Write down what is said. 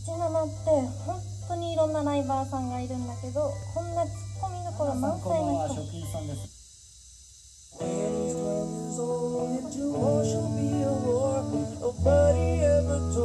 17って本当にいろんなライバーさんがいるんだけど、こんなツッコミどころ満載の人も。 職員さんです。 Nobody ever told